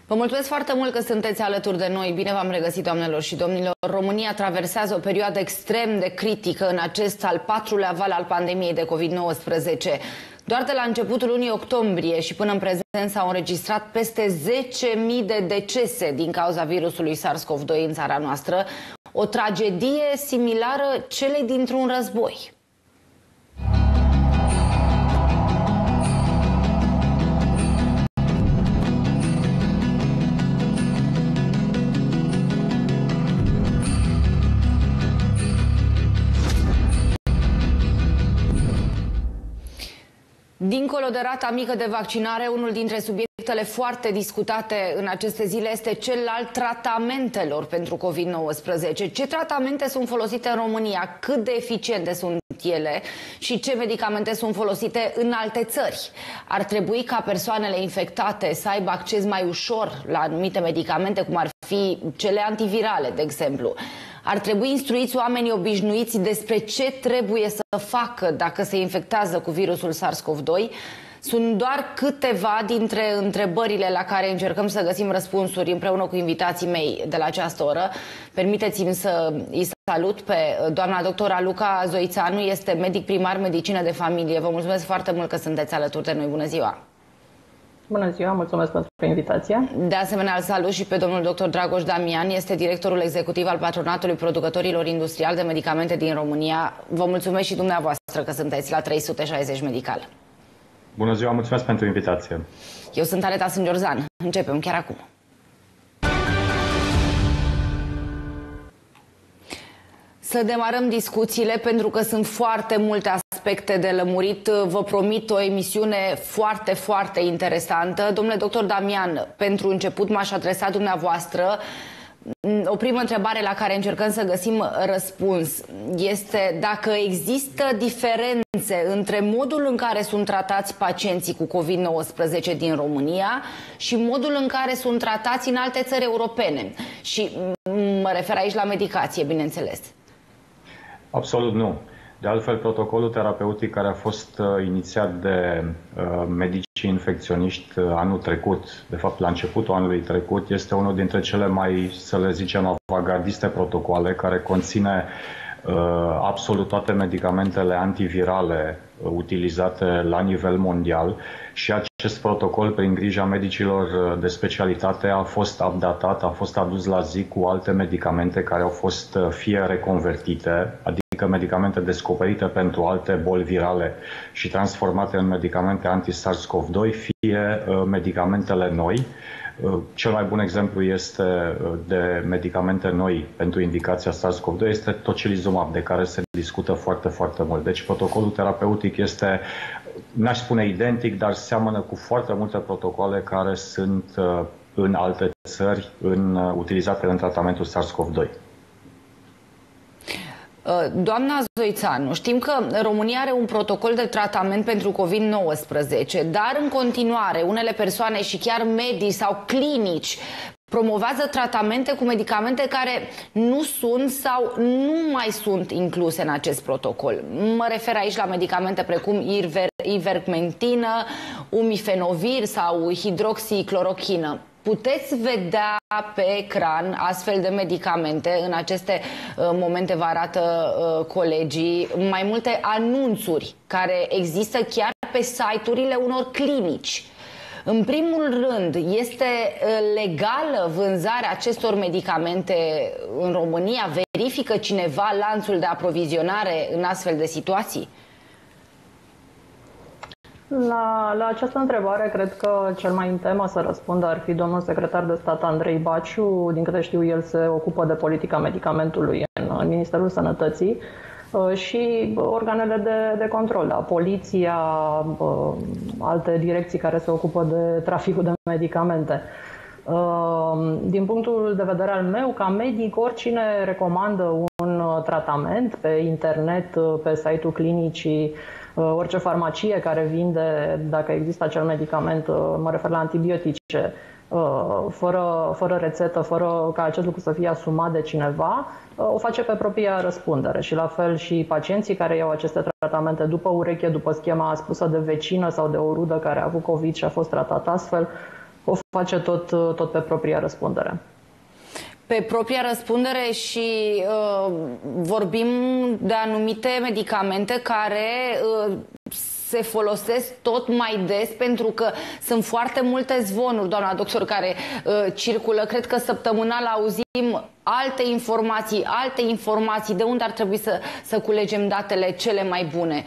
Vă mulțumesc foarte mult că sunteți alături de noi. Bine v-am regăsit, doamnelor și domnilor. România traversează o perioadă extrem de critică în acest al patrulea val al pandemiei de COVID-19. Doar de la începutul lunii octombrie și până în prezent s-au înregistrat peste 10.000 de decese din cauza virusului SARS-CoV-2 în țara noastră. O tragedie similară celei dintr-un război. Dincolo de rata mică de vaccinare, unul dintre subiectele foarte discutate în aceste zile este cel al tratamentelor pentru COVID-19. Ce tratamente sunt folosite în România, cât de eficiente sunt ele și ce medicamente sunt folosite în alte țări? Ar trebui ca persoanele infectate să aibă acces mai ușor la anumite medicamente, cum ar fi cele antivirale, de exemplu. Ar trebui instruiți oamenii obișnuiți despre ce trebuie să facă dacă se infectează cu virusul SARS-CoV-2. Sunt doar câteva dintre întrebările la care încercăm să găsim răspunsuri împreună cu invitații mei de la această oră. Permiteți-mi să îi salut pe doamna doctor Raluca Zoițanu, este medic primar medicină de familie. Vă mulțumesc foarte mult că sunteți alături de noi. Bună ziua! Bună ziua, mulțumesc pentru invitația. De asemenea, îl salut și pe domnul dr. Dragoș Damian, este directorul executiv al Patronatului Producătorilor Industriali de Medicamente din România. Vă mulțumesc și dumneavoastră că sunteți la 360 Medical. Bună ziua, mulțumesc pentru invitație. Eu sunt Aleta Sângiorzan. Începem chiar acum. Să demarăm discuțiile pentru că sunt foarte multe aspecte de lămurit. Vă promit o emisiune foarte, foarte interesantă. Domnule doctor Damian, pentru început m-aș adresa dumneavoastră. O primă întrebare la care încercăm să găsim răspuns este dacă există diferențe între modul în care sunt tratați pacienții cu COVID-19 din România și modul în care sunt tratați în alte țări europene. Și mă refer aici la medicație, bineînțeles. Absolut nu. De altfel, protocolul terapeutic care a fost inițiat de medicii infecționiști anul trecut, de fapt la începutul anului trecut, este unul dintre cele mai, să le zicem, avangardiste protocoale, care conține absolut toate medicamentele antivirale utilizate la nivel mondial și acest protocol, prin grija medicilor de specialitate, a fost updatat, a fost adus la zi cu alte medicamente care au fost fie reconvertite, adică medicamente descoperite pentru alte boli virale și transformate în medicamente anti-SARS-CoV-2, fie medicamentele noi. Cel mai bun exemplu este de medicamente noi pentru indicația SARS-CoV-2 este tocilizumab, de care se discută foarte, foarte mult. Deci protocolul terapeutic este, n-aș spune identic, dar seamănă cu foarte multe protocoale care sunt în alte țări utilizate în tratamentul SARS-CoV-2. Doamna Zoițanu, știm că România are un protocol de tratament pentru COVID-19, dar în continuare unele persoane și chiar medici sau clinici promovează tratamente cu medicamente care nu sunt sau nu mai sunt incluse în acest protocol. Mă refer aici la medicamente precum ivermectină, umifenovir sau hidroxiclorochină. Puteți vedea pe ecran astfel de medicamente, în aceste momente vă arată colegii, mai multe anunțuri care există chiar pe site-urile unor clinici. În primul rând, este legală vânzarea acestor medicamente în România? Verifică cineva lanțul de aprovizionare în astfel de situații? La această întrebare, cred că cel mai în temă să răspundă ar fi domnul secretar de stat Andrei Baciu. Din câte știu, el se ocupă de politica medicamentului în Ministerul Sănătății și organele de control, da, poliția, alte direcții care se ocupă de traficul de medicamente. Din punctul de vedere al meu, ca medic, oricine recomandă un tratament pe internet, pe site-ul clinicii, orice farmacie care vinde, dacă există acel medicament, mă refer la antibiotice, fără rețetă, fără ca acest lucru să fie asumat de cineva, o face pe propria răspundere. Și la fel și pacienții care iau aceste tratamente după ureche, după schema spusă de vecină sau de o rudă care a avut COVID și a fost tratat astfel, o face tot pe propria răspundere. Pe propria răspundere și vorbim de anumite medicamente care se folosesc tot mai des, pentru că sunt foarte multe zvonuri, doamna doctor, care circulă. Cred că săptămânal auzim alte informații. De unde ar trebui să culegem datele cele mai bune?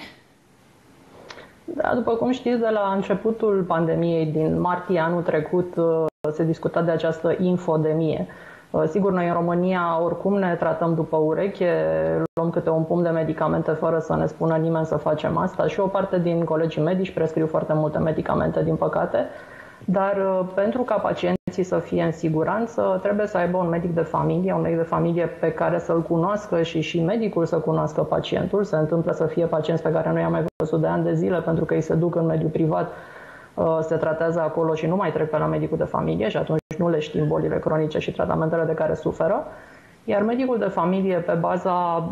Da, după cum știți, de la începutul pandemiei din martie anul trecut se discuta de această infodemie. Sigur, noi în România oricum ne tratăm după ureche, luăm câte un pumn de medicamente fără să ne spună nimeni să facem asta și o parte din colegii medici prescriu foarte multe medicamente, din păcate, dar pentru ca pacienții să fie în siguranță, trebuie să aibă un medic de familie pe care să-l cunoască și medicul să cunoască pacientul. Se întâmplă să fie pacienți pe care nu i-am mai văzut de ani de zile pentru că ei se duc în mediul privat, se tratează acolo și nu mai trec pe la medicul de familie și atunci nu le știm bolile cronice și tratamentele de care suferă. Iar medicul de familie, pe baza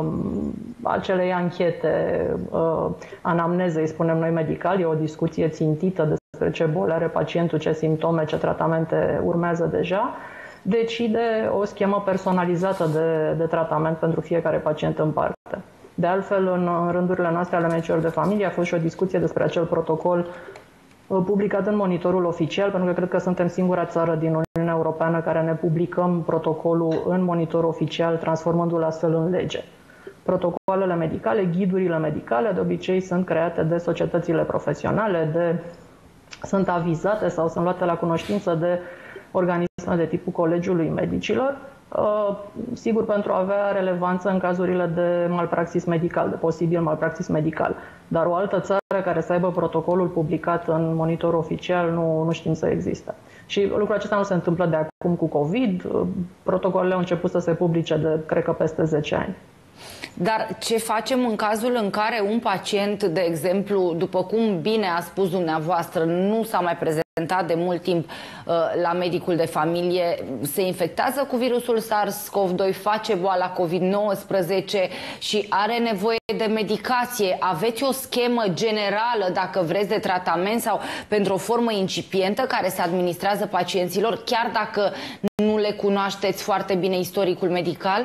acelei anchete, anamneze, îi spunem noi medical, e o discuție țintită despre ce boli are pacientul, ce simptome, ce tratamente urmează deja, decide o schemă personalizată de tratament pentru fiecare pacient în parte. De altfel, în rândurile noastre ale medicilor de familie a fost și o discuție despre acel protocol publicat în monitorul oficial, pentru că cred că suntem singura țară din Uniunea Europeană care ne publicăm protocolul în monitor oficial, transformându-l astfel în lege. Protocoalele medicale, ghidurile medicale, de obicei sunt create de societățile profesionale, sunt avizate sau sunt luate la cunoștință de organisme de tipul Colegiului Medicilor, sigur pentru a avea relevanță în cazurile de malpraxis medical, de posibil malpraxis medical. Dar o altă țară care să aibă protocolul publicat în monitor oficial nu știm să existe. Și lucrul acesta nu se întâmplă de acum cu COVID. Protocolele au început să se publice de, cred că, peste 10 ani. Dar ce facem în cazul în care un pacient, de exemplu, după cum bine a spus dumneavoastră, nu s-a mai prezentat de mult timp la medicul de familie, se infectează cu virusul SARS-CoV-2, face boala COVID-19 și are nevoie de medicație? Aveți o schemă generală, dacă vreți, de tratament sau pentru o formă incipientă care se administrează pacienților, chiar dacă nu le cunoașteți foarte bine istoricul medical?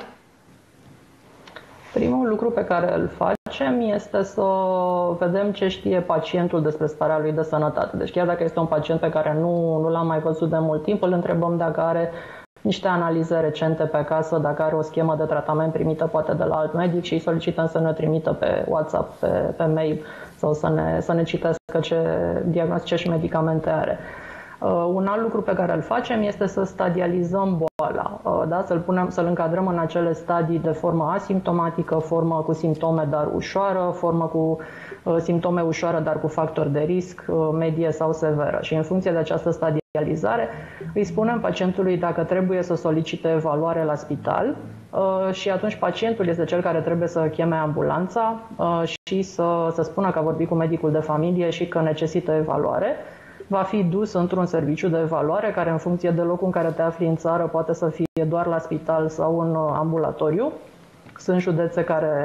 Primul lucru pe care îl facem este să vedem ce știe pacientul despre starea lui de sănătate. Deci chiar dacă este un pacient pe care nu l-am mai văzut de mult timp, îl întrebăm dacă are niște analize recente pe acasă, dacă are o schemă de tratament primită poate de la alt medic și îi solicităm să ne trimită pe WhatsApp, pe mail sau să ne citească ce diagnostice și medicamente are. Un alt lucru pe care îl facem este să stadializăm boala, da? Să-l încadrăm în acele stadii de formă asimptomatică, formă cu simptome dar ușoară, formă cu simptome ușoare dar cu factori de risc, medie sau severă. Și în funcție de această stadializare îi spunem pacientului dacă trebuie să solicite evaluare la spital și atunci pacientul este cel care trebuie să cheme ambulanța și să spună că a vorbit cu medicul de familie și că necesită evaluare. Va fi dus într-un serviciu de evaluare care, în funcție de locul în care te afli în țară, poate să fie doar la spital sau în ambulatoriu. Sunt județe care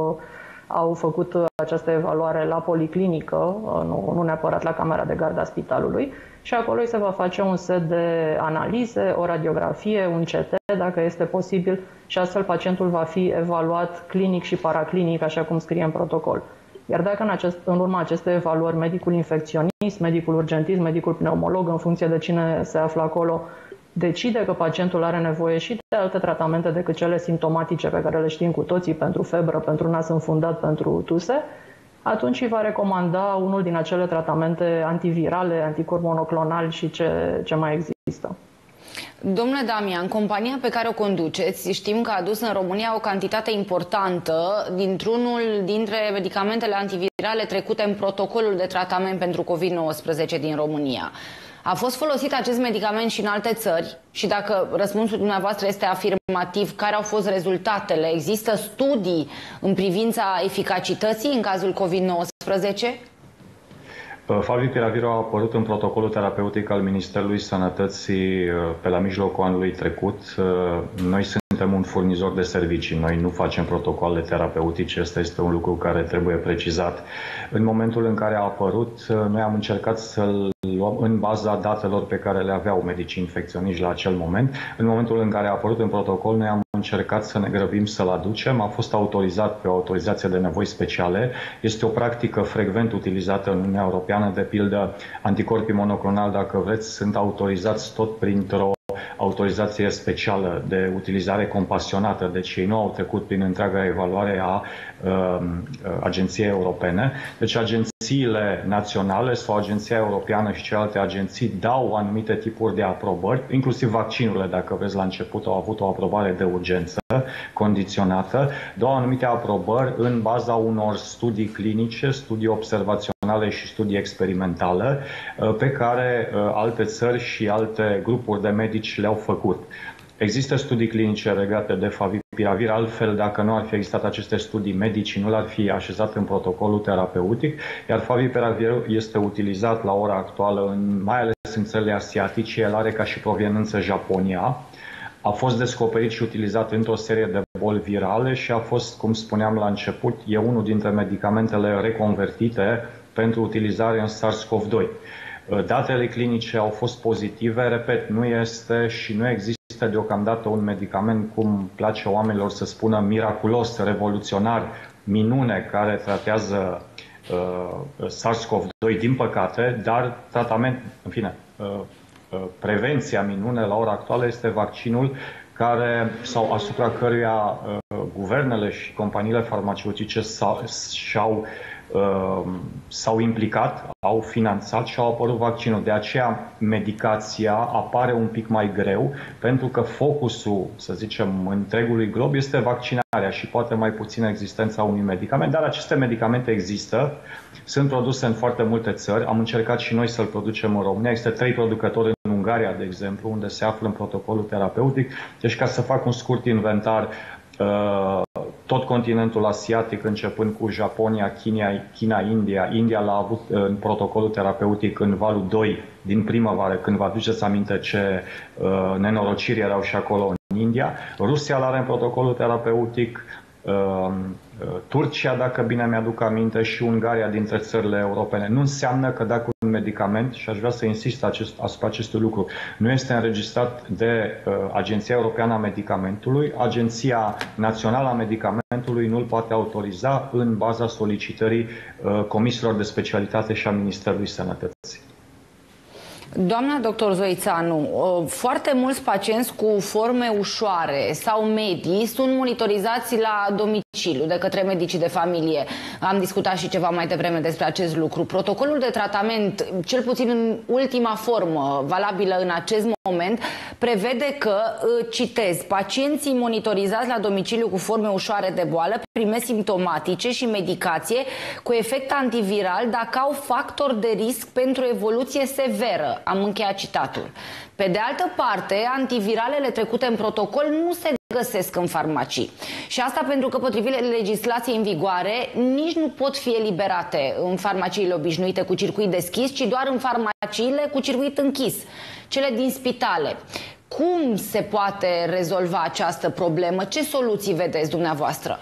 au făcut această evaluare la policlinică, nu neapărat la camera de gardă a spitalului, și acolo îi se va face un set de analize, o radiografie, un CT, dacă este posibil, și astfel pacientul va fi evaluat clinic și paraclinic, așa cum scrie în protocol. Iar dacă în urma acestei evaluări medicul infecționist, medicul urgentist, medicul pneumolog, în funcție de cine se află acolo, decide că pacientul are nevoie și de alte tratamente decât cele simptomatice pe care le știm cu toții, pentru febră, pentru nas înfundat, pentru tuse, atunci îi va recomanda unul din acele tratamente antivirale, anticorpi monoclonali și ce mai există. Domnule Damian, compania pe care o conduceți, știm că a adus în România o cantitate importantă dintr-unul dintre medicamentele antivirale trecute în protocolul de tratament pentru COVID-19 din România. A fost folosit acest medicament și în alte țări? Și dacă răspunsul dumneavoastră este afirmativ, care au fost rezultatele? Există studii în privința eficacității în cazul COVID-19? Favipiravir a apărut în protocolul terapeutic al Ministerului Sănătății pe la mijlocul anului trecut. Noi suntem un furnizor de servicii, noi nu facem protocoale terapeutice, ăsta este un lucru care trebuie precizat. În momentul în care a apărut, noi am încercat să-l luăm în baza datelor pe care le aveau medicii infecționiști la acel moment. În momentul în care a apărut în protocol, noi am încercat să ne grăbim să-l aducem. A fost autorizat pe o autorizație de nevoi speciale. Este o practică frecvent utilizată în Uniunea Europeană, de pildă anticorpii monoclonali, dacă vreți, sunt autorizați tot printr-o autorizație specială de utilizare compasionată, deci ei nu au trecut prin întreaga evaluare a agenției europene. Deci agențiile naționale sau Agenția Europeană și celelalte agenții dau anumite tipuri de aprobări, inclusiv vaccinurile, dacă vreți, la început au avut o aprobare de urgență condiționată, dau anumite aprobări în baza unor studii clinice, studii observaționale și studii experimentale pe care alte țări și alte grupuri de medici le-au făcut. Există studii clinice legate de favipiravir, altfel dacă nu ar fi existat aceste studii, medicii nu l-ar fi așezat în protocolul terapeutic, iar favipiravir este utilizat la ora actuală, mai ales în țările asiatice, el are ca și proveniență Japonia. A fost descoperit și utilizat într-o serie de boli virale și a fost, cum spuneam la început, e unul dintre medicamentele reconvertite pentru utilizare în SARS-CoV-2. Datele clinice au fost pozitive, repet, nu este și nu există deocamdată un medicament, cum place oamenilor să spună, miraculos, revoluționar, minune, care tratează SARS-CoV-2, din păcate, dar tratament, în fine, prevenția minune la ora actuală este vaccinul care, sau asupra căruia guvernele și companiile farmaceutice s-au implicat, au finanțat și au apărut vaccinul. De aceea medicația apare un pic mai greu, pentru că focusul, să zicem, întregului glob este vaccinarea și poate mai puțin existența unui medicament, dar aceste medicamente există, sunt produse în foarte multe țări, am încercat și noi să-l producem în România, există 3 producători în Ungaria, de exemplu, unde se află în protocolul terapeutic, deci ca să fac un scurt inventar, tot continentul asiatic, începând cu Japonia, China, India l-a avut în protocolul terapeutic în valul 2 din primăvară, când vă aduceți aminte ce nenorociri erau și acolo în India. Rusia l-are în protocolul terapeutic, Turcia, dacă bine mi-aduc aminte, și Ungaria dintre țările europene. Nu înseamnă că dacă un medicament, și aș vrea să insist asupra acestui lucru, nu este înregistrat de Agenția Europeană a Medicamentului, Agenția Națională a Medicamentului nu îl poate autoriza în baza solicitării comisiilor de specialitate și a Ministerului Sănătății. Doamna doctor Zoițanu, foarte mulți pacienți cu forme ușoare sau medii sunt monitorizați la domiciliu de către medicii de familie. Am discutat și ceva mai devreme despre acest lucru. Protocolul de tratament, cel puțin în ultima formă valabilă în acest moment, prevede că, citez, pacienții monitorizați la domiciliu cu forme ușoare de boală primesc simptomatice și medicație cu efect antiviral dacă au factor de risc pentru evoluție severă. Am încheiat citatul. Pe de altă parte, antiviralele trecute în protocol nu se găsesc în farmacii. Și asta pentru că, potrivit legislației în vigoare, nici nu pot fi eliberate în farmaciile obișnuite cu circuit deschis, ci doar în farmaciile cu circuit închis, cele din spitale. Cum se poate rezolva această problemă? Ce soluții vedeți dumneavoastră?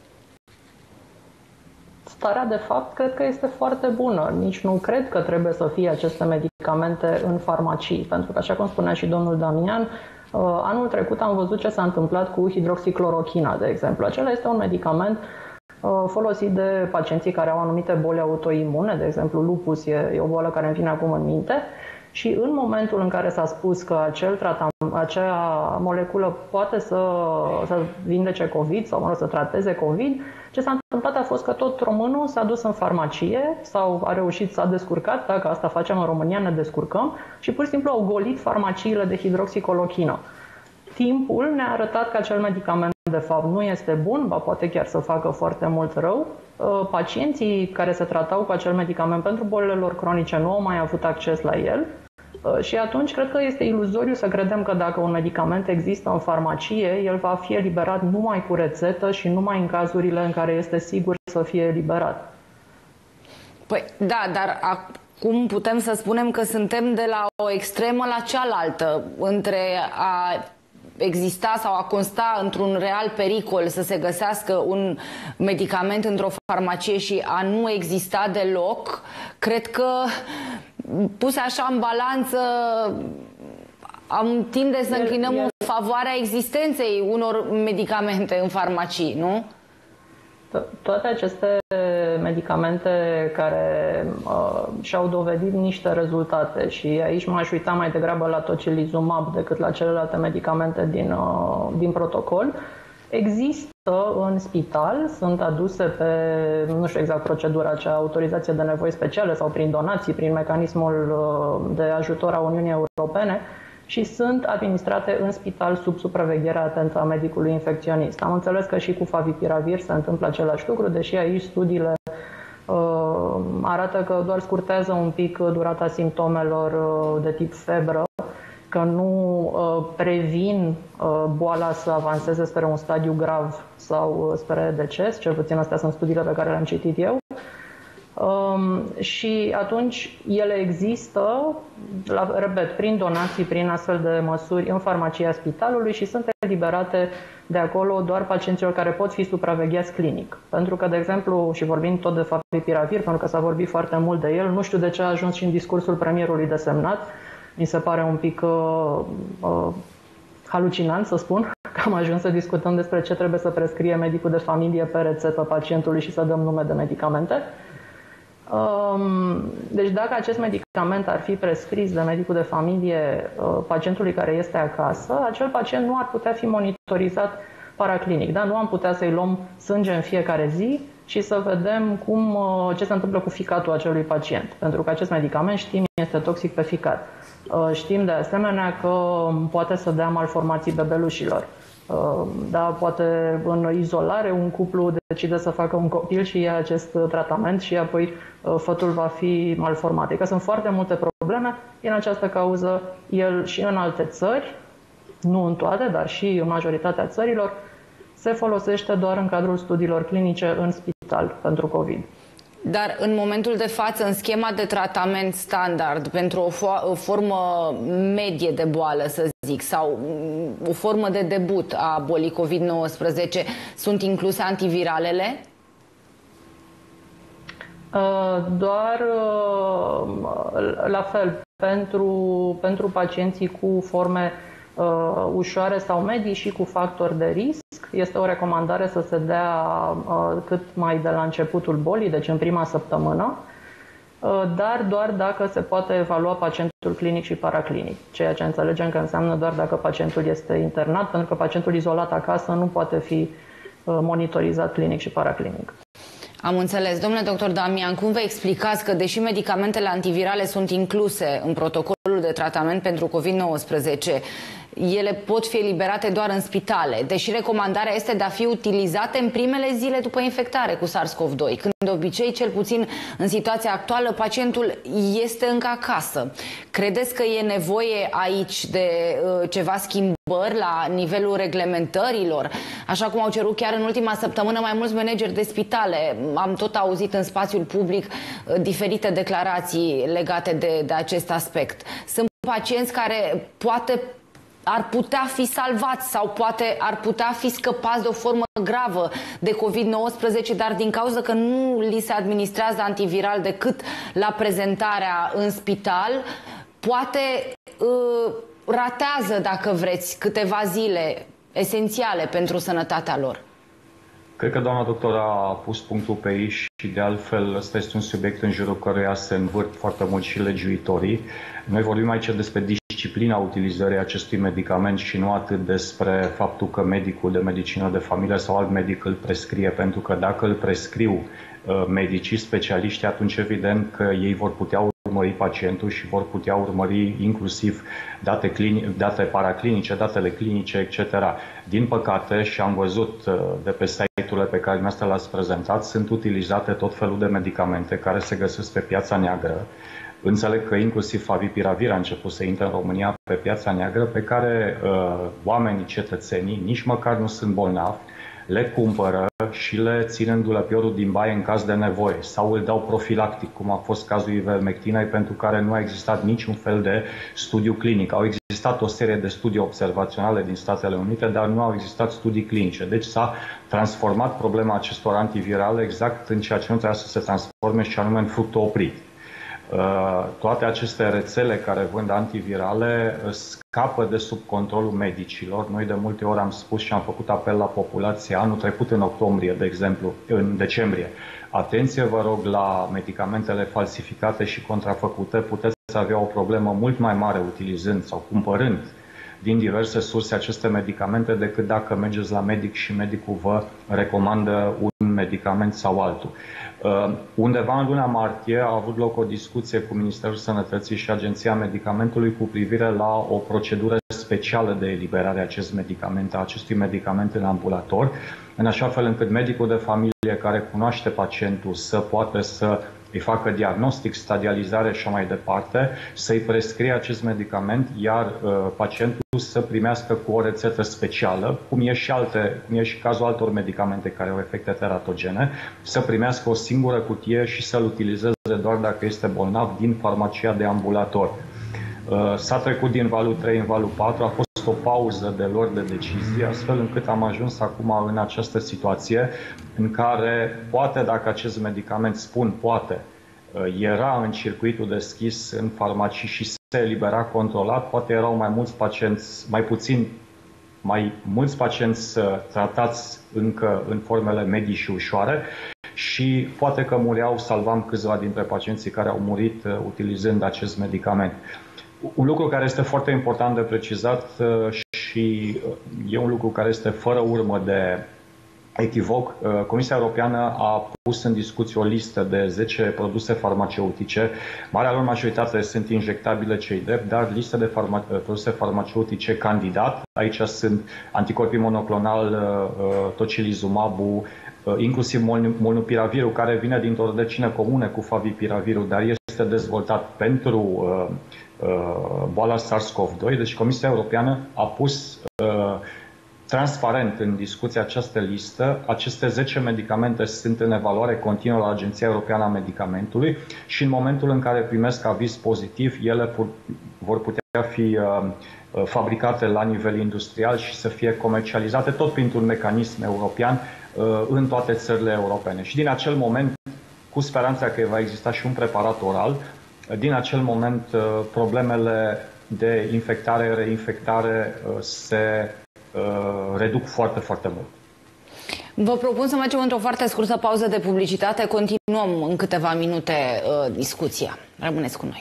Starea de fapt cred că este foarte bună. Nici nu cred că trebuie să fie aceste medicamente în farmacii, pentru că, așa cum spunea și domnul Damian, anul trecut am văzut ce s-a întâmplat cu hidroxiclorochina, de exemplu. Acela este un medicament folosit de pacienții care au anumite boli autoimune, de exemplu lupus e o boală care îmi vine acum în minte, și în momentul în care s-a spus că acea moleculă poate să vindece COVID sau, mă rog, să trateze COVID, ce s-a întâmplat a fost că tot românul s-a dus în farmacie sau a reușit, s-a descurcat, dacă asta facem în România, ne descurcăm, și pur și simplu au golit farmaciile de hidroxicloroquină. Timpul ne-a arătat că acel medicament de fapt nu este bun, ba poate chiar să facă foarte mult rău. Pacienții care se tratau cu acel medicament pentru bolile lor cronice nu au mai avut acces la el. Și atunci cred că este iluzoriu să credem că dacă un medicament există în farmacie, el va fi eliberat numai cu rețetă și numai în cazurile în care este sigur să fie eliberat. Păi da, dar cum putem să spunem că suntem de la o extremă la cealaltă, între a exista sau a consta într-un real pericol să se găsească un medicament într-o farmacie și a nu exista deloc. Cred că puse așa în balanță am tinde să înclinăm în favoarea existenței unor medicamente în farmacii, nu? Toate aceste medicamente care și-au dovedit niște rezultate și aici m-aș uita mai degrabă la tocilizumab decât la celelalte medicamente din protocol, există în spital, sunt aduse pe, nu știu exact procedura, acea autorizație de nevoi speciale sau prin donații, prin mecanismul de ajutor a Uniunii Europene, și sunt administrate în spital sub supravegherea atentă a medicului infecționist. Am înțeles că și cu favipiravir se întâmplă același lucru, deși aici studiile arată că doar scurtează un pic durata simptomelor de tip febră, că nu previn boala să avanseze spre un stadiu grav sau spre deces, cel puțin astea sunt studiile pe care le-am citit eu. Și atunci ele există, repet, prin donații, prin astfel de măsuri în farmacia spitalului și sunt eliberate de acolo doar pacienților care pot fi supravegheați clinic. Pentru că, de exemplu, și vorbim tot de favipiravir, pentru că s-a vorbit foarte mult de el, nu știu de ce a ajuns și în discursul premierului desemnat, mi se pare un pic halucinant, să spun, că am ajuns să discutăm despre ce trebuie să prescrie medicul de familie pe rețetă pacientului și să dăm nume de medicamente. Deci dacă acest medicament ar fi prescris de medicul de familie pacientului care este acasă, acel pacient nu ar putea fi monitorizat paraclinic. Da? Nu am putea să-i luăm sânge în fiecare zi și să vedem ce se întâmplă cu ficatul acelui pacient. Pentru că acest medicament, știm, este toxic pe ficat. Știm de asemenea că poate să dea malformații bebelușilor. Da, poate în izolare un cuplu decide să facă un copil și ia acest tratament și apoi fătul va fi malformat. Adică sunt foarte multe probleme. Din această cauză, el și în alte țări, nu în toate, dar și în majoritatea țărilor, se folosește doar în cadrul studiilor clinice în spital pentru COVID. Dar în momentul de față, în schema de tratament standard, pentru o formă medie de boală, să zic, sau o formă de debut a bolii COVID-19, sunt incluse antiviralele? Doar la fel, pentru pacienții cu forme ușoare sau medii și cu factori de risc. Este o recomandare să se dea cât mai de la începutul bolii, deci în prima săptămână, dar doar dacă se poate evalua pacientul clinic și paraclinic, ceea ce înțelegem că înseamnă doar dacă pacientul este internat, pentru că pacientul izolat acasă nu poate fi monitorizat clinic și paraclinic. Am înțeles. Domnule doctor Damian, cum vă explicați că, deși medicamentele antivirale sunt incluse în protocolul de tratament pentru COVID-19, ele pot fi eliberate doar în spitale, deși recomandarea este de a fi utilizate în primele zile după infectare cu SARS-CoV-2, când de obicei, cel puțin în situația actuală, pacientul este încă acasă. Credeți că e nevoie aici de ceva schimbări la nivelul reglementărilor? Așa cum au cerut chiar în ultima săptămână mai mulți manageri de spitale. Am tot auzit în spațiul public diferite declarații legate de acest aspect. Sunt pacienți care poate ar putea fi salvați sau poate ar putea fi scăpați de o formă gravă de COVID-19, dar din cauza că nu li se administrează antiviral decât la prezentarea în spital, poate ratează, dacă vreți, câteva zile esențiale pentru sănătatea lor. Cred că doamna doctor a pus punctul pe ei și de altfel ăsta este un subiect în jurul căruia se învârt foarte mult și legiuitorii. Noi vorbim aici despre disciplina utilizării acestui medicament și nu atât despre faptul că medicul de medicină de familie sau alt medic îl prescrie, pentru că dacă îl prescriu medicii specialiști, atunci evident că ei vor putea urmări pacientul și vor putea urmări inclusiv date paraclinice, datele clinice, etc. Din păcate, și am văzut de pe site-urile pe care dumneavoastră le-ați prezentat, sunt utilizate tot felul de medicamente care se găsesc pe piața neagră. Înțeleg că inclusiv favipiravir a început să intre în România pe piața neagră, pe care oamenii, cetățenii, nici măcar nu sunt bolnavi, le cumpără și le țin în dulăpiorul din baie în caz de nevoie sau îl dau profilactic, cum a fost cazul ivermectinei, pentru care nu a existat niciun fel de studiu clinic. Au existat o serie de studii observaționale din Statele Unite, dar nu au existat studii clinice. Deci s-a transformat problema acestor antivirale exact în ceea ce nu trebuia să se transforme, și anume în fructul oprit. Toate aceste rețele care vând antivirale scapă de sub controlul medicilor. Noi de multe ori am spus și am făcut apel la populație anul trecut în octombrie, de exemplu, în decembrie. Atenție, vă rog, la medicamentele falsificate și contrafăcute. Puteți avea o problemă mult mai mare utilizând sau cumpărând din diverse surse aceste medicamente decât dacă mergeți la medic și medicul vă recomandă un medicament sau altul. Undeva în luna martie a avut loc o discuție cu Ministerul Sănătății și Agenția Medicamentului cu privire la o procedură specială de eliberare a acestui medicament în ambulator, în așa fel încât medicul de familie care cunoaște pacientul să poată să îi facă diagnostic, stadializare și mai departe, să-i prescrie acest medicament, iar pacientul să primească cu o rețetă specială, cum e și cazul altor medicamente care au efecte teratogene, să primească o singură cutie și să-l utilizeze doar dacă este bolnav din farmacia de ambulator. S-a trecut din valul 3 în valul 4, a fost o pauză de luări de decizie, astfel încât am ajuns acum în această situație în care, poate dacă acest medicament, poate, era în circuitul deschis în farmacii și se elibera controlat, poate erau mai mulți pacienți tratați încă în formele medii și ușoare și poate că salvam câțiva dintre pacienții care au murit utilizând acest medicament. Un lucru care este foarte important de precizat și e un lucru care este fără urmă de echivoc, Comisia Europeană a pus în discuție o listă de 10 produse farmaceutice. Marea lor majoritate sunt injectabile, cei drept, dar listă de produse farmaceutice candidat. Aici sunt anticorpii monoclonal, tocilizumabul, inclusiv molnupiravirul, care vine dintr-o rădăcină comună cu favipiravirul, dar este dezvoltat pentru boala SARS-CoV-2. Deci Comisia Europeană a pus transparent în discuție această listă. Aceste 10 medicamente sunt în evaluare continuă la Agenția Europeană a Medicamentului și în momentul în care primesc aviz pozitiv, ele vor putea fi fabricate la nivel industrial și să fie comercializate tot printr-un mecanism european în toate țările europene. Și din acel moment, cu speranța că va exista și un preparat oral, din acel moment problemele de infectare, reinfectare se reduc foarte, foarte mult. Vă propun să mergem într-o foarte scurtă pauză de publicitate. Continuăm în câteva minute discuția. Rămâneți cu noi.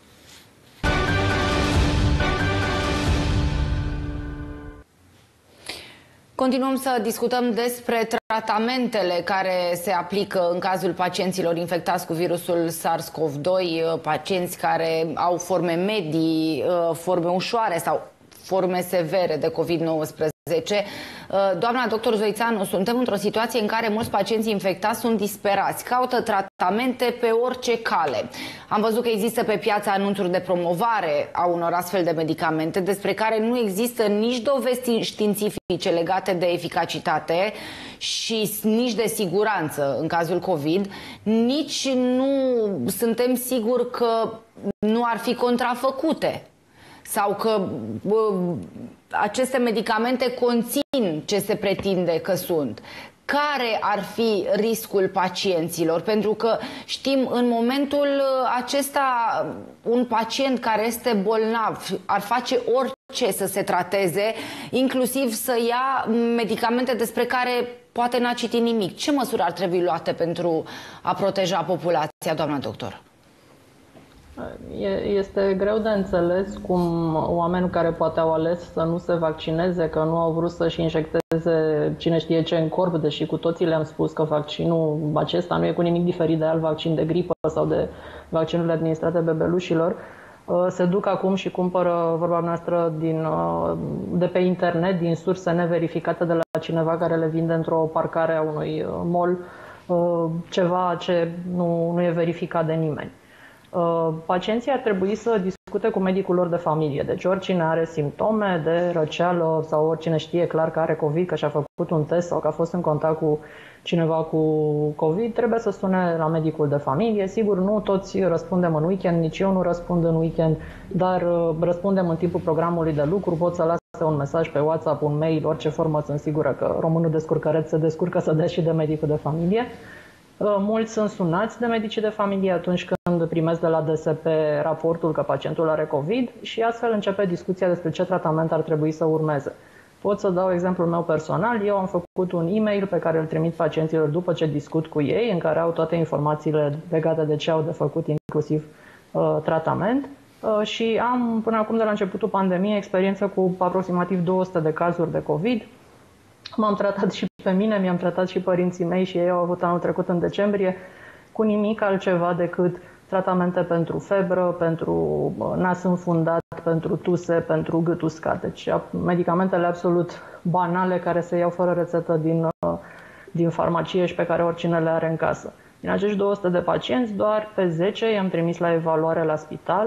Continuăm să discutăm despre tratamentele care se aplică în cazul pacienților infectați cu virusul SARS-CoV-2, pacienți care au forme medii, forme ușoare sau forme severe de COVID-19. Doamna doctor Zoițanu, suntem într-o situație în care mulți pacienți infectați sunt disperați, caută tratamente pe orice cale. Am văzut că există pe piață anunțuri de promovare a unor astfel de medicamente, despre care nu există nici dovezi științifice legate de eficacitate și nici de siguranță în cazul COVID, nici nu suntem siguri că nu ar fi contrafăcute sau că aceste medicamente conțin ce se pretinde că sunt. Care ar fi riscul pacienților? Pentru că știm, în momentul acesta, un pacient care este bolnav ar face orice să se trateze, inclusiv să ia medicamente despre care poate n-a citit nimic. Ce măsuri ar trebui luate pentru a proteja populația, doamna doctor? Este greu de înțeles cum oameni care poate au ales să nu se vaccineze, că nu au vrut să-și injecteze cine știe ce în corp, deși cu toții le-am spus că vaccinul acesta nu e cu nimic diferit de alt vaccin de gripă sau de vaccinurile administrate bebelușilor, se duc acum și cumpără, vorba noastră, de pe internet, din surse neverificate de la cineva care le vinde într-o parcare a unui mall, ceva ce nu e verificat de nimeni. Pacienții ar trebui să discute cu medicul lor de familie. Deci oricine are simptome de răceală sau oricine știe clar că are COVID, că și-a făcut un test sau că a fost în contact cu cineva cu COVID, trebuie să sune la medicul de familie. Sigur, nu toți răspundem în weekend, nici eu nu răspund în weekend, dar răspundem în timpul programului de lucru. Pot să las un mesaj pe WhatsApp, un mail, orice formă, sunt sigură că românul descurcăreț se descurcă să dea și de medicul de familie. Mulți sunt sunați de medicii de familie atunci când primesc de la DSP raportul că pacientul are COVID și astfel începe discuția despre ce tratament ar trebui să urmeze. Pot să dau exemplul meu personal. Eu am făcut un e-mail pe care îl trimit pacienților după ce discut cu ei, în care au toate informațiile legate de ce au de făcut, inclusiv tratament. Și am, până acum, de la începutul pandemiei, experiență cu aproximativ 200 de cazuri de COVID. M-am tratat și pe mine, mi-am tratat și părinții mei și ei au avut anul trecut în decembrie, cu nimic altceva decât tratamente pentru febră, pentru nas înfundat, pentru tuse, pentru gât uscat. Deci medicamentele absolut banale care se iau fără rețetă din farmacie și pe care oricine le are în casă. Din acești 200 de pacienți, doar pe 10 i-am trimis la evaluare la spital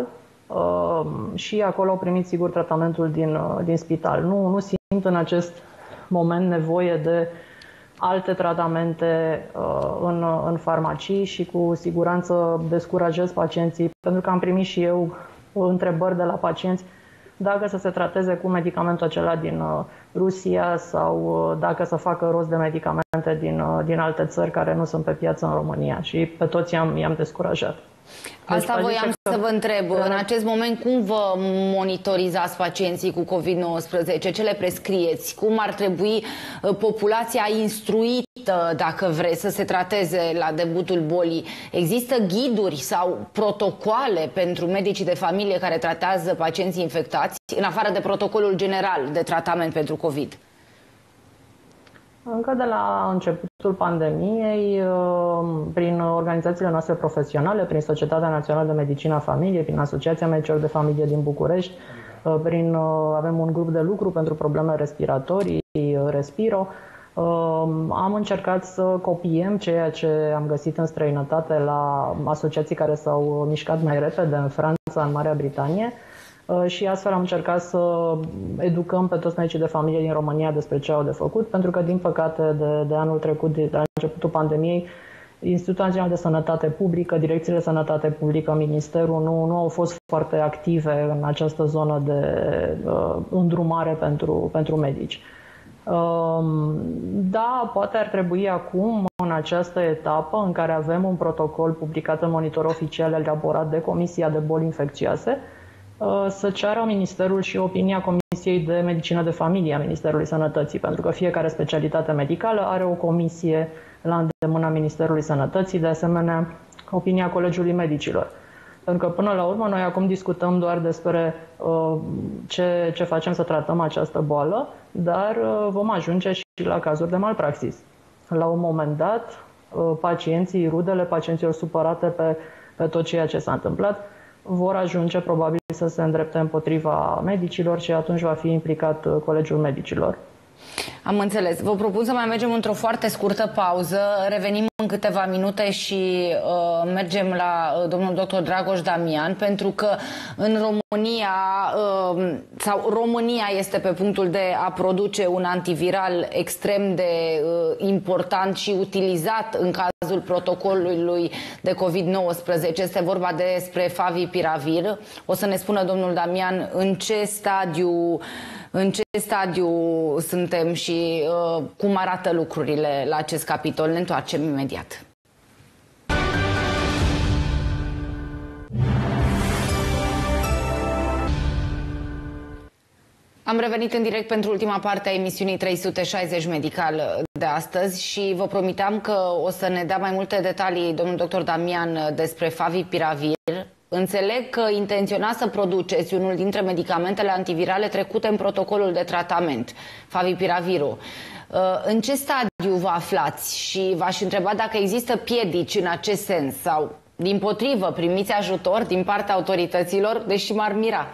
și acolo au primit sigur tratamentul din spital. Nu simt în acest moment nevoie de alte tratamente în farmacii și cu siguranță descurajez pacienții, pentru că am primit și eu întrebări de la pacienți dacă să se trateze cu medicamentul acela din Rusia sau dacă să facă rost de medicamente din alte țări care nu sunt pe piață în România, și pe toți i-am descurajat. Asta voiam să vă întreb. În acest moment, cum vă monitorizați pacienții cu COVID-19? Ce le prescrieți? Cum ar trebui populația instruită, dacă vreți, să se trateze la debutul bolii? Există ghiduri sau protocoale pentru medicii de familie care tratează pacienții infectați, în afară de protocolul general de tratament pentru COVID? Încă de la începutul pandemiei, prin organizațiile noastre profesionale, prin Societatea Națională de Medicină a Familiei, prin Asociația Medicilor de Familie din București, avem un grup de lucru pentru probleme respiratorii, Respiro. Am încercat să copiem ceea ce am găsit în străinătate la asociații care s-au mișcat mai repede în Franța, în Marea Britanie, și astfel am încercat să educăm pe toți medicii de familie din România despre ce au de făcut, pentru că, din păcate, de anul trecut, de la începutul pandemiei, Institutul Național de Sănătate Publică, Direcțiile de Sănătate Publică, Ministerul nu au fost foarte active în această zonă de îndrumare pentru medici. Da, poate ar trebui acum, în această etapă în care avem un protocol publicat în Monitor Oficial elaborat de Comisia de Boli Infecțioase, să ceară Ministerul și opinia Comisiei de Medicină de Familie a Ministerului Sănătății, pentru că fiecare specialitate medicală are o comisie la îndemâna Ministerului Sănătății, de asemenea opinia Colegiului Medicilor. Pentru că, până la urmă, noi acum discutăm doar despre ce facem să tratăm această boală, dar vom ajunge și la cazuri de malpraxis. La un moment dat, pacienții, rudele pacienților supărate pe tot ceea ce s-a întâmplat, vor ajunge probabil să se îndrepte împotriva medicilor și atunci va fi implicat Colegiul Medicilor. Am înțeles. Vă propun să mai mergem într-o foarte scurtă pauză. Revenim în câteva minute și mergem la domnul dr. Dragoș Damian, pentru că în România, România este pe punctul de a produce un antiviral extrem de important și utilizat în cazul protocolului de COVID-19. Este vorba despre Favipiravir. O să ne spună domnul Damian în ce stadiu suntem și cum arată lucrurile la acest capitol. Ne întoarcem imediat. Am revenit în direct pentru ultima parte a emisiunii 360 Medical de astăzi și vă promiteam că o să ne dea mai multe detalii domnul dr. Damian despre Favipiravir. Înțeleg că intenționați să produceți unul dintre medicamentele antivirale trecute în protocolul de tratament, Favipiravirul. În ce stadiu vă aflați și v-aș întreba dacă există piedici în acest sens sau, dimpotrivă, primiți ajutor din partea autorităților, deși m-ar mira?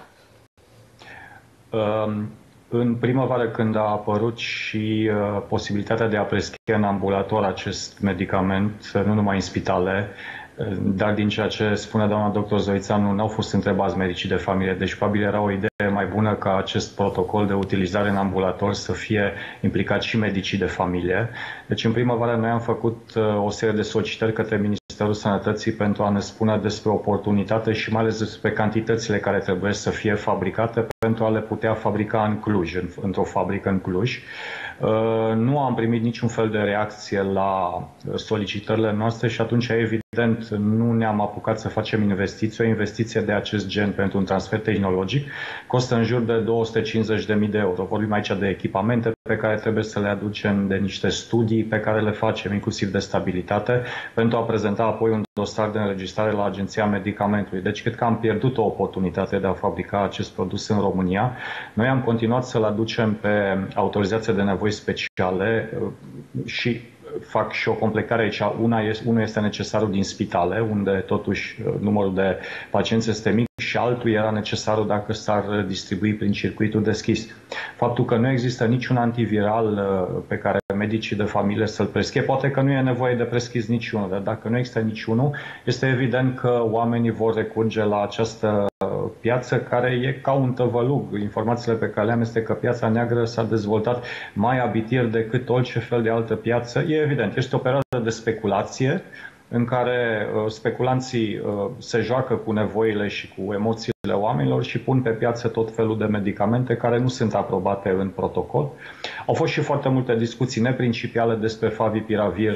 În primăvară, când a apărut și posibilitatea de a prescrie în ambulator acest medicament, nu numai în spitale, Dar din ceea ce spune doamna doctor Zoițanu, n-au fost întrebați medicii de familie, deci probabil era o idee mai bună ca acest protocol de utilizare în ambulator să fie implicat și medicii de familie. Deci în primăvară noi am făcut o serie de solicitări către Ministerul Sănătății pentru a ne spune despre oportunitate și mai ales despre cantitățile care trebuie să fie fabricate pentru a le putea fabrica în Cluj, într-o fabrică în Cluj. Nu am primit niciun fel de reacție la solicitările noastre și atunci, evident, nu ne-am apucat să facem investiții. O investiție de acest gen pentru un transfer tehnologic costă în jur de 250.000 de euro. Vorbim aici de echipamente pe care trebuie să le aducem, de niște studii pe care le facem, inclusiv de stabilitate, pentru a prezenta apoi un dosar de înregistrare la Agenția Medicamentului. Deci cred că am pierdut o oportunitate de a fabrica acest produs în România. Noi am continuat să-l aducem pe autorizație de nevoi speciale și fac și o completare aici. Unul este necesarul din spitale, unde totuși numărul de pacienți este mic, și altul era necesarul dacă s-ar distribui prin circuitul deschis. Faptul că nu există niciun antiviral pe care medicii de familie să-l prescrie, poate că nu e nevoie de prescris niciunul, dar dacă nu există niciunul, este evident că oamenii vor recurge la această piață care e ca un tăvălug. Informațiile pe care le-am este că piața neagră s-a dezvoltat mai abitir decât orice fel de altă piață. E evident, este o perioadă de speculație în care speculanții se joacă cu nevoile și cu emoțiile oamenilor și pun pe piață tot felul de medicamente care nu sunt aprobate în protocol. Au fost și foarte multe discuții neprincipiale despre Favipiravir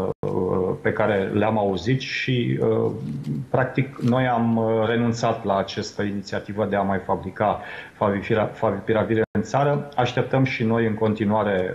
pe care le-am auzit și practic noi am renunțat la această inițiativă de a mai fabrica Favipiravir în țară. Așteptăm și noi în continuare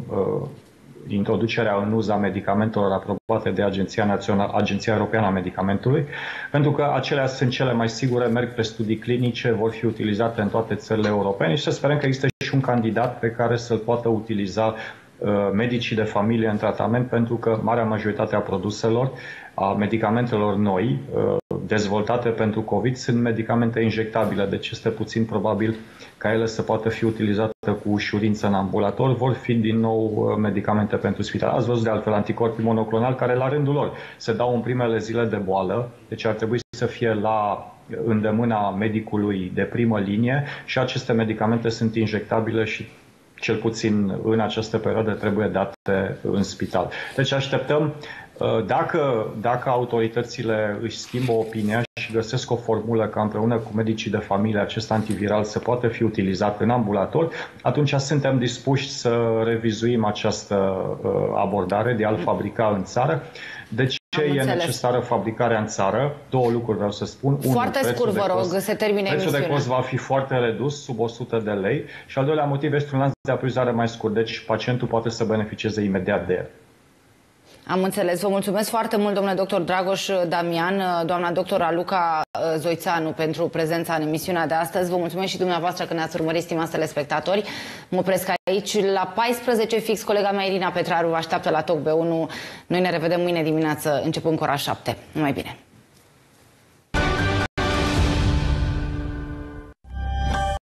introducerea în uz a medicamentelor aprobate de Agenția Europeană a Medicamentului, pentru că acelea sunt cele mai sigure, merg pe studii clinice, vor fi utilizate în toate țările europene și să sperăm că există și un candidat pe care să-l poată utiliza medicii de familie în tratament, pentru că marea majoritate a produselor, a medicamentelor noi, dezvoltate pentru COVID, sunt medicamente injectabile, deci este puțin probabil ca ele să poată fi utilizate cu ușurință în ambulator, vor fi din nou medicamente pentru spital. Ați văzut de altfel anticorpii monoclonali care la rândul lor se dau în primele zile de boală, deci ar trebui să fie la îndemâna medicului de primă linie și aceste medicamente sunt injectabile și cel puțin în această perioadă trebuie date în spital. Deci așteptăm, dacă autoritățile își schimbă opinia și găsesc o formulă ca împreună cu medicii de familie acest antiviral să poată fi utilizat în ambulator, atunci suntem dispuși să revizuim această abordare de a-l fabrica în țară. Deci ce e necesară fabricarea în țară? Două lucruri vreau să spun. Foarte scurt, vă rog, se termine emisiunea. Prețul de cost va fi foarte redus, sub 100 de lei. Și al doilea motiv este un lanț de aprovizionare mai scurt, deci pacientul poate să beneficieze imediat de el. Am înțeles. Vă mulțumesc foarte mult, domnule doctor Dragoș Damian, doamna doctor Raluca Zoițanu, pentru prezența în emisiunea de astăzi. Vă mulțumesc și dumneavoastră că ne-ați urmărit, stimați telespectatori. Mă opresc aici. La 14 fix, colega mea Irina Petraru vă așteaptă la Talk B1. Noi ne revedem mâine dimineață, începând cu ora 7. Numai bine!